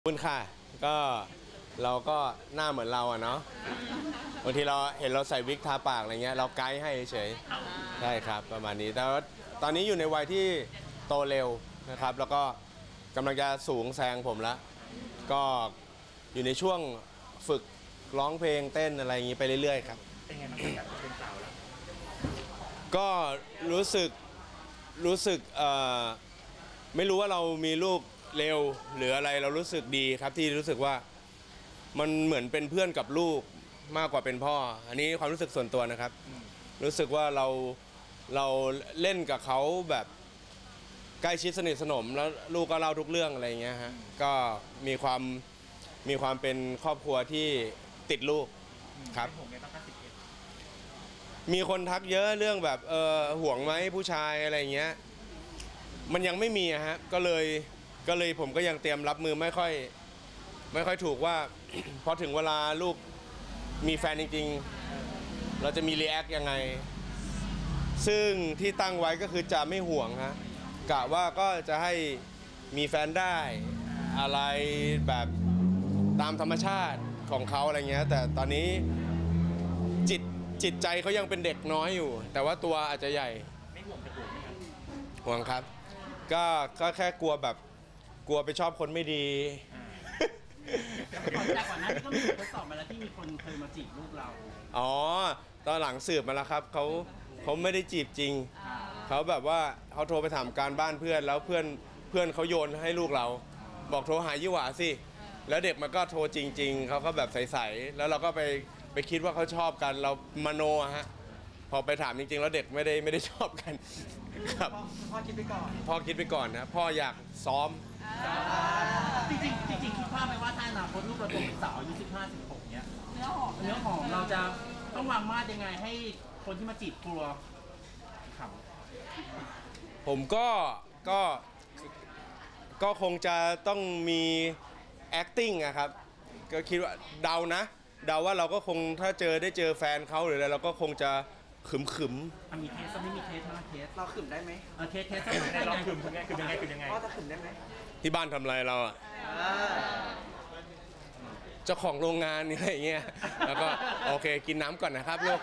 คุณค่ะก็เราก็หน้าเหมือนเราอะเนาะบางทีเราเห็นเราใส่วิกทาปากอะไรเงี้ยเราไกด์ให้เฉยใช่ครับประมาณนี้แต่ว่าตอนนี้อยู่ในวัยที่โตเร็วนะครับแล้วก็กำลังจะสูงแซงผมแล้วก็อยู่ในช่วงฝึกร้องเพลงเต้นอะไรอย่างนี้ไปเรื่อยๆครับเป็นไงบ้างครับเป็นสาวแล้วก็รู้สึกไม่รู้ว่าเรามีลูกเร็วหรืออะไรเรารู้สึกดีครับที่รู้สึกว่ามันเหมือนเป็นเพื่อนกับลูกมากกว่าเป็นพ่ออันนี้ความรู้สึกส่วนตัวนะครับรู้สึกว่าเราเล่นกับเขาแบบใกล้ชิดสนิทสนมแล้วลูกก็เล่าทุกเรื่องอะไรอย่างเงี้ยฮะก็มีความเป็นครอบครัวที่ติดลูกครับมีคนทักเยอะเรื่องแบบห่วงไหมผู้ชายอะไรอย่างเงี้ยมันยังไม่มีฮะก็เลยผมก็ยังเตรียมรับมือไม่ค่อยถูกว่า พอถึงเวลาลูกมีแฟนจริงๆเราจะมีรีแอคยังไงซึ่งที่ตั้งไว้ก็คือจะไม่ห่วงฮะกะว่าก็จะให้มีแฟนได้อะไรแบบตามธรรมชาติของเขาอะไรเงี้ยแต่ตอนนี้จิตใจเขายังเป็นเด็กน้อยอยู่แต่ว่าตัวอาจจะใหญ่ไม่ห่วงจะห่วงไหมครับห่วงครับก็แค่กลัวไปชอบคนไม่ดีจากก่อนหน้านี้ก็มีทดสอบมาแล้วที่มีคนเคยมาจีบลูกเราอ๋อตอนหลังสืบมาแล้วครับเขาไม่ได้จีบจริงเขาแบบว่าเขาโทรไปถามการบ้านเพื่อนแล้วเพื่อนเขาโยนให้ลูกเราบอกโทรหายี่หว่าสิแล้วเด็กมันก็โทรจริงๆเขาก็แบบใสๆแล้วเราก็ไปคิดว่าเขาชอบกันเรามโนฮะพอไปถามจริงๆแล้วเด็กไม่ได้ชอบกันครับพ่อคิดไปก่อนพ่อคิดไปก่อนนะพ่ออยากซ้อมจริงคิดภาพไหมว่าถ้าอนาคตลูกเราโตเป็นสาวอายุ15-16เนี้ยเนื้อหอมเราจะต้องวางมาตรยังไงให้คนที่มาจีบกลัวครับผมก็คงจะต้องมี acting อะครับก็คิดว่าเดาว่าเราก็คงถ้าได้เจอแฟนเขาหรืออะไรเราก็คงจะขึมมีเคสไม่มีเคสทั้งเคสเราขึมได้ไหมเคสเราขึมยังไงพ่อจะขึมได้ไหมที่บ้านทำอะไรเราอะเจ้าของโรงงานอะไรอย่างเงี้ยแล้วก็โอเคกินน้ำก่อนนะครับลูก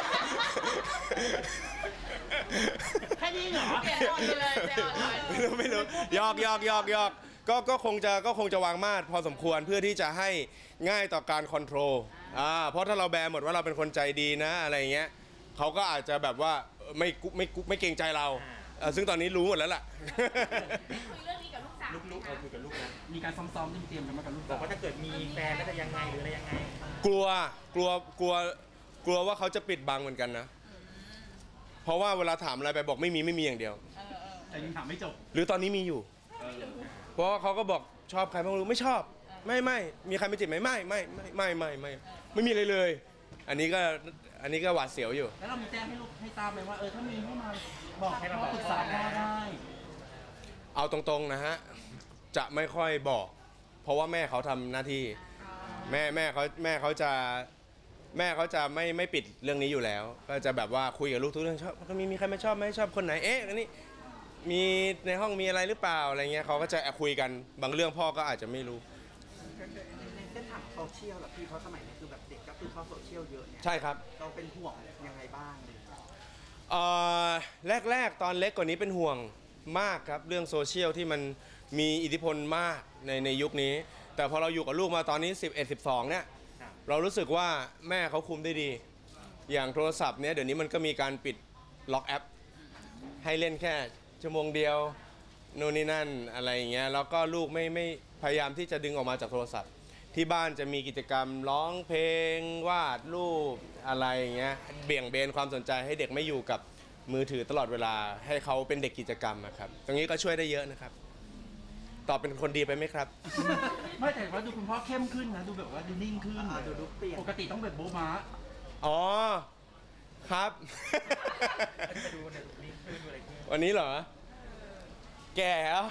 แค่นี้เหรอแค่ออนเลยไม่รู้ยอกก็คงจะวางมาตรพอสมควรเพื่อที่จะให้ง่ายต่อการคอนโทรลเพราะถ้าเราแบร์หมดว่าเราเป็นคนใจดีนะอะไรอย่างเงี้ยเขาก็อาจจะแบบว่าไม่เกรงใจเราซึ่งตอนนี้รู้หมดแล้วล่ะคุยเรื่องนี้กับลูกสาวคุยกับลูกนะมีการซ้อมๆเตรียมกันมากับลูกบอกว่าถ้าเกิดมีแฟนแล้วจะยังไงหรืออะไรยังไงกลัวว่าเขาจะปิดบังเหมือนกันนะเพราะว่าเวลาถามอะไรไปบอกไม่มีอย่างเดียวแต่ยังถามไม่จบหรือตอนนี้มีอยู่เพราะเขาก็บอกชอบใครไม่รู้ไม่ชอบไม่มีใครไม่จีบไหมไม่มีเลยอันนี้ก็หวาดเสียวอยู่แล้วเรามีแจ้งให้ลูกให้ทราบไหมว่าถ้ามีให้มาบอกให้เราปรึกษาได้เอาตรงๆนะฮะจะไม่ค่อยบอกเพราะว่าแม่เขาทำหน้าที่แม่เขาจะไม่ปิดเรื่องนี้อยู่แล้วก็จะแบบว่าคุยกับลูกทุกเรื่องชอบก็มีใครไม่ชอบไหมชอบคนไหนอันนี้มีในห้องมีอะไรหรือเปล่าอะไรเงี้ยเขาก็จะคุยกันบางเรื่องพ่อก็อาจจะไม่รู้ในเส้นทางโซเชียลแบบพี่เขาสมัยนี้คือแบบเด็กก็คือเข้าโซเชียลเยอะเนี่ยใช่ครับเราเป็นห่วงยังไงบ้างแรกตอนเล็กกว่านี้เป็นห่วงมากครับเรื่องโซเชียลที่มันมีอิทธิพลมากในยุคนี้แต่พอเราอยู่กับลูกมาตอนนี้11-12เนี่ยเรารู้สึกว่าแม่เขาคุมได้ดีอย่างโทรศัพท์เนี่ยเดี๋ยวนี้มันก็มีการปิดล็อกแอปให้เล่นแค่ชั่วโมงเดียวโน่นนี่นั่นอะไรอย่างเงี้ยแล้วก็ลูกไม่พยายามที่จะดึงออกมาจากโทรศัพท์ที่บ้านจะมีกิจกรรมร้องเพลงวาดรูปอะไรอย่างเงี้ยเบี่ยงเบนความสนใจให้เด็กไม่อยู่กับมือถือตลอดเวลาให้เขาเป็นเด็กกิจกรรมนะครับตรงนี้ก็ช่วยได้เยอะนะครับตอบเป็นคนดีไปไหมครับไม่แต่ว่าดูคุณพ่อเข้มขึ้นนะดูแบบว่าดูนิ่งขึ้นดูเปลี่ยนปกติต้องแบบโบ๊ะม้าอ๋อครับวันนี้เหรอแก่แล้ว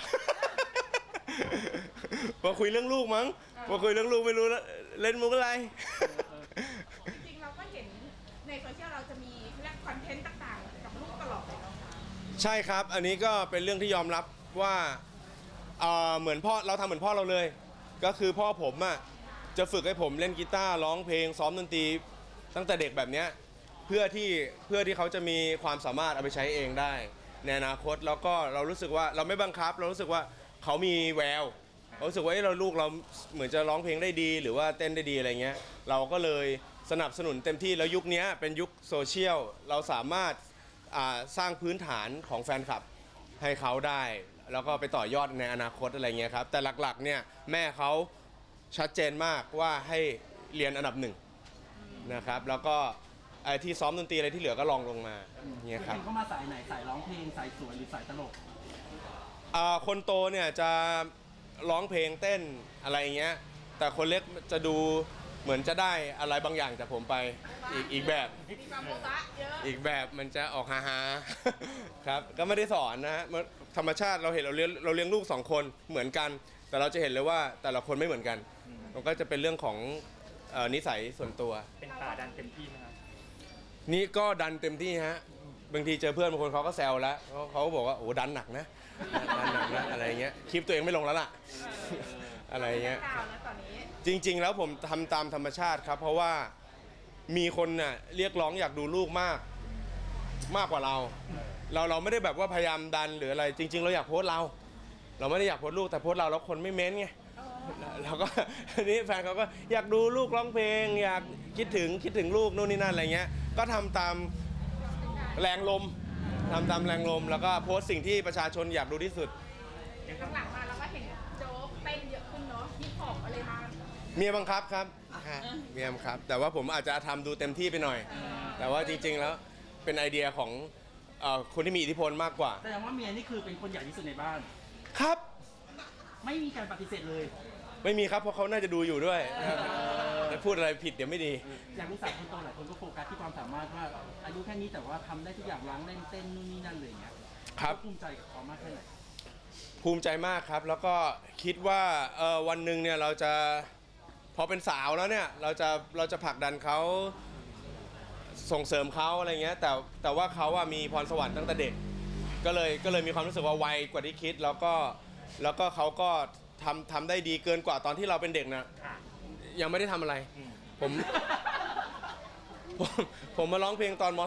พอคุยเรื่องลูกมั้งพอคุยเรื่องลูกไม่รู้เล่นมุกอะไรจริงๆเราก็เห็นในโซเชียลเราจะมีคอนเทนต์ต่างๆกับลูกตลอดเลยเนาะใช่ครับอันนี้ก็เป็นเรื่องที่ยอมรับว่าเหมือนพ่อเราทำเหมือนพ่อเราเลยก็คือพ่อผมอ่ะจะฝึกให้ผมเล่นกีตาร์ร้องเพลงซ้อมดนตรีตั้งแต่เด็กแบบเนี้ยเพื่อที่เขาจะมีความสามารถเอาไปใช้เองได้ในอนาคตแล้วก็เรารู้สึกว่าเราไม่บังคับเรารู้สึกว่าเขามีแววเรารู้สึกว่าเราลูกเราเหมือนจะร้องเพลงได้ดี หรือว่าเต้นได้ดีอะไรเงี้ยเราก็เลยสนับสนุนเต็มที่แล้วยุคนี้เป็นยุคโซเชียลเราสามารถสร้างพื้นฐานของแฟนคลับให้เขาได้แล้วก็ไปต่อยอดในอนาคตอะไรเงี้ยครับแต่หลักๆเนี่ยแม่เขาชัดเจนมากว่าให้เรียนอันดับหนึ่งนะครับแล้วก็ไอ้ที่ซ้อมดนตรีอะไรที่เหลือก็ลองลงมาเนี่ยครับเขามาสายไหนสายร้องเพลงสายสวยหรือสายตลกคนโตเนี่ยจะร้องเพลงเต้นอะไรเงี้ยแต่คนเล็กจะดูเหมือนจะได้อะไรบางอย่างจากผมไปอีกแบบมีความโมบะเยอะอีกแบบมันจะออกฮาๆ ครับก็ไม่ได้สอนนะฮะธรรมชาติเราเห็นเราเลี้ยงลูกสองคนเหมือนกัน แต่เราจะเห็นเลยว่าแต่ละคนไม่เหมือนกันมันก็จะเป็นเรื่องของนิสัยส่วนตัวเป็นป่าดันเต็มที่นะครับนี่ก็ดันเต็มที่ฮะบางทีเจอเพื่อนบางคนเขาก็แซวแล้วเขาก็บอกว่าโอ้ดันหนักนะดันหนักนะอะไรเงี้ยคลิปตัวเองไม่ลงแล้วล่ะ อะไรเงี้ยดาวนะตอนนี้จริงๆแล้วผมทำตามธรรมชาติครับ เพราะว่ามีคนน่ะเรียกร้องอยากดูลูกมากกว่าเราไม่ได้แบบว่าพยายามดันหรืออะไรจริง ๆ เราอยากโพสต์เราไม่ได้อยากโพสต์ลูกแต่โพสต์เราแล้วคนไม่เม้นไงเราก็ทีนี้แฟนเขาก็อยากดูลูกร้องเพลงอยากคิดถึงลูกนู่นนี่นั่นอะไรเงี้ยก็ทำตามแรงลมแล้วก็โพสต์สิ่งที่ประชาชนอยากดูที่สุดหลังๆมาเราก็เห็นโจ๊กเต้นเยอะขึ้นเนาะฮิปฮอปอะไรมาเมียบังคับครับเมียบังคับ แต่ว่าผมอาจจะทำดูเต็มที่ไปหน่อย แต่ว่าจริงๆแล้วเป็นไอเดียของคนที่มีอิทธิพลมากกว่าแสดงว่าเมียนี่คือเป็นคนใหญ่ที่สุดในบ้านครับไม่มีการปฏิเสธเลยไม่มีครับเพราะเขาน่าจะดูอยู่ด้วยพูดอะไรผิดเดี๋ยวไม่ดีอย่างลูกสาวคนโตหลายคนก็โฟกัสที่ความสามารถว่าอายุแค่นี้แต่ว่าทำได้ทุกอย่างร้องเล่นเต้นนู่นนี่นั่นเลยอย่างเงี้ยครับภูมิใจกับเขามากแค่ไหนภูมิใจมากครับ แล้วก็คิดว่าวันหนึ่งเนี่ยเราจะพอเป็นสาวแล้วเนี่ยเราจะผลักดันเขาส่งเสริมเขาอะไรเงี้ยแต่ว่าเขาอะมีพรสวรรค์ตั้งแต่เด็กก็เลยมีความรู้สึกว่าไวกว่าที่คิดแล้วก็เขาก็ทำได้ดีเกินกว่าตอนที่เราเป็นเด็กนะยังไม่ได้ทำอะไรผมผมมาร้องเพลงตอนม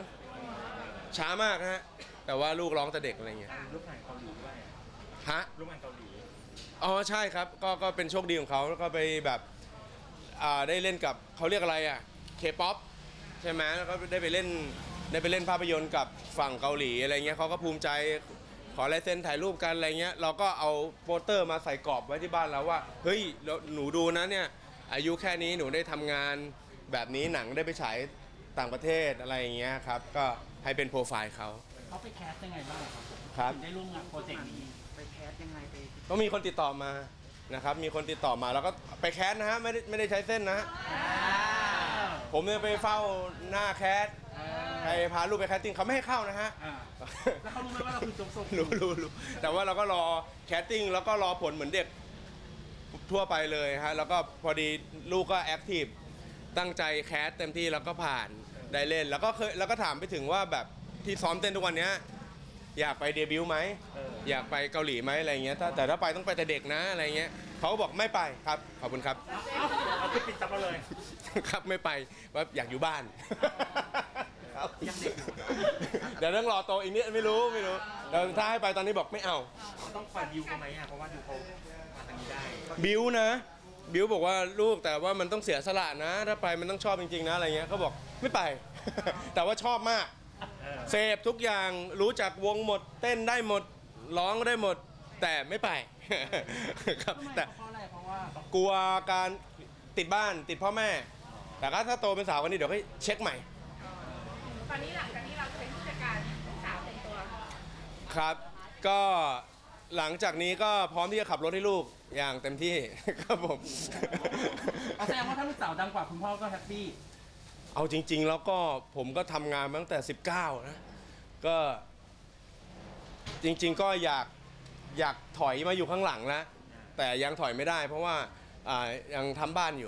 .2 ช้ามากนะฮะแต่ว่าลูกร้องแต่เด็กอะไรเงี้ยลูกหนังเกาหลีด้วยฮะลูกหนังเกาหลีอ๋อใช่ครับก็เป็นโชคดีของเขาแล้วก็ไปแบบได้เล่นกับเขาเรียกอะไรอ่ะเคป๊อปใช่ไหมแล้วก็ได้ไปเล่นภาพยนตร์กับฝั่งเกาหลีอะไรเงี้ยเขาก็ภูมิใจขอลายเซ็นถ่ายรูปกันอะไรเงี้ยเราก็เอาโปสเตอร์มาใส่กรอบไว้ที่บ้านแล้วว่าเฮ้ยหนูดูนะเนี่ยอายุแค่นี้หนูได้ทำงานแบบนี้หนังได้ไปฉายต่างประเทศอะไรอย่างเงี้ยครับก็ให้เป็นโปรไฟล์เขาเขาไปแคสยังไงบ้างครับผมครับถึงได้ร่วมงานโปรเจกต์นี้ไปแคสยังไงไปก็มีคนติดต่อมานะครับมีคนติดต่อมาแล้วก็ไปแคสนะฮะไม่ได้ใช้เส้นนะฮะผมเนี่ยไปเฝ้าหน้าแคสไปพาลูกไปแคสติ้งเขาไม่ให้เข้านะฮะแล้วเขารู้ไหมว่าเราคือโจ๊กโซรู้แต่ว่าเราก็รอแคสติ้งแล้วก็รอผลเหมือนเด็กทั่วไปเลยฮะแล้วก็พอดีลูกก็แอคทีฟตั้งใจแคสเต็มที่แล้วก็ผ่านได้เล่นแล้วก็ถามไปถึงว่าแบบที่ซ้อมเต้นทุกวันเนี้ยอยากไปเดบิวต์ไหมอยากไปเกาหลีไหมอะไรเงี้ยแต่ถ้าไปต้องไปแต่เด็กนะอะไรเงี้ยเขาก็บอกไม่ไปครับขอบคุณครับเอาขึ้นปิดซับเราเลยครับไม่ไปว่าอยากอยู่บ้าน ครับยังเด็กอยู่เดี๋ยวต้องรอโตอีกนิดไม่รู้แต่ถ้าให้ไปตอนนี้บอกไม่เอาต้องคอยดิวเขาไหมอ่ะ เพราะว่าดิวเขามาทางนี้ได้บิวนะบิวบอกว่าลูกแต่ว่ามันต้องเสียสละนะ ถ้าไปมันต้องชอบจริงๆนะอะไรเงี้ยเขาบอกไม่ไป แต่ว่าชอบมากเสพทุกอย่างรู้จักวงหมดเต้นได้หมดร้องได้หมด แต่ไม่ไป ครับแต่เพราะอะไรเพราะว่ากลัวการติดบ้านติดพ่อแม่ แต่ก็ถ้าโตเป็นสาววันนี้เดี๋ยวให้เช็คใหม่ตอนนี้หลังจากนี้เราจะเป็นผู้จัดการลูกสาวเต็มตัวครับก็หลังจากนี้ก็พร้อมที่จะขับรถให้ลูกอย่างเต็มที่ ครับผมแสดงว่าถ้าลูกสาวดังกว่าคุณพ่อก็แฮปปี้เอาจริง ๆ แล้วก็ผมก็ทำงานมาตั้งแต่ 19 นะก็จริง ๆ ก็อยากถอยมาอยู่ข้างหลังแล้วแต่ยังถอยไม่ได้ เพราะว่ายังทำบ้านอยู่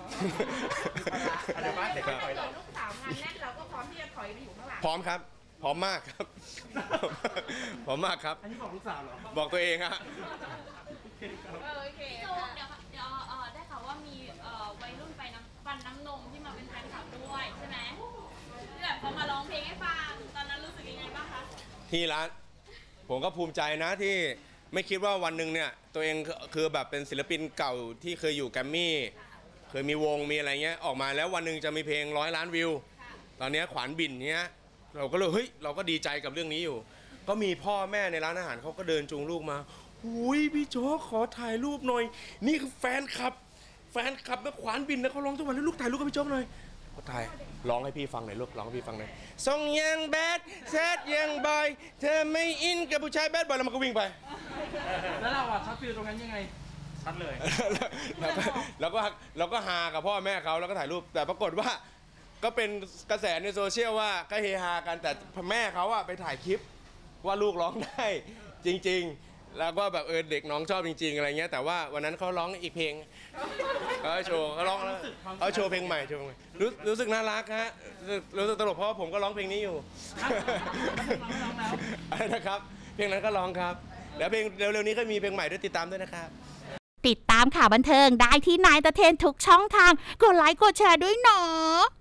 อะไรบ้างเสร็จก็ถอยเราลูกสาวงานแน่นเราก็พร้อมที่จะถอยไปอยู่ข้างหลังพร้อมครับพร้อมมากครับ พร้อมมากครับอันนี้บอกลูกสาวเหรอบอกตัวเองฮะโอเคพี่โจ๊กเดี๋ยวที่ร้านผมก็ภูมิใจนะที่ไม่คิดว่าวันหนึ่งเนี่ยตัวเองคือแบบเป็นศิลปินเก่าที่เคยอยู่แกรมมี่เคยมีวงมีอะไรเงี้ยออกมาแล้ววันหนึ่งจะมีเพลง100 ล้านวิวตอนนี้ขวานบินเนี้ยเราก็เลยเฮ้ยเราก็ดีใจกับเรื่องนี้อยู่ก็มีพ่อแม่ในร้านอาหารเขาก็เดินจูงลูกมาอุ้ยพี่โจ๊กขอถ่ายรูปหน่อยนี่คือแฟนคลับนะขวานบินนะเขาร้องทุกวันแล้วลูกถ่ายรูปกับพี่โจ๊กหน่อยก็ถ่ายร้องให้พี่ฟังหน่อยลูกร้องให้พี่ฟังหน่อยส่งยังแบดแซดยังบอยเธอไม่อินกับผู้ชายแบดบอยแล้วมันก็วิ่งไปแล้วเราอะช็อตฟิลตรงนั้นยังไงชัดเลยเราก็ฮากับพ่อแม่เขาแล้วก็ถ่ายรูปแต่ปรากฏว่าก็เป็นกระแสในโซเชียลว่าก็เฮฮากันแต่แม่เขาอะไปถ่ายคลิปว่าลูกร้องได้จริงๆแล้วก็แบบเด็กน้องชอบจริงๆอะไรเงี้ยแต่ว่าวันนั้นเขาร้องอีกเพลงเขาโชว์เขาร้องเขาโชว์เพลงใหม่รู้สึกน่ารักฮะรู้สึกตลกเพราะผมก็ร้องเพลงนี้อยู่ อะไรนะครับเพลงนั้นก็ร้องครับแล้วเพลงเร็วๆนี้ก็มีเพลงใหม่ด้วยติดตามด้วยนะครับติดตามข่าวบันเทิงได้ที่นายตะเทนทุกช่องทางกดไลค์กดแชร์ด้วยเนาะ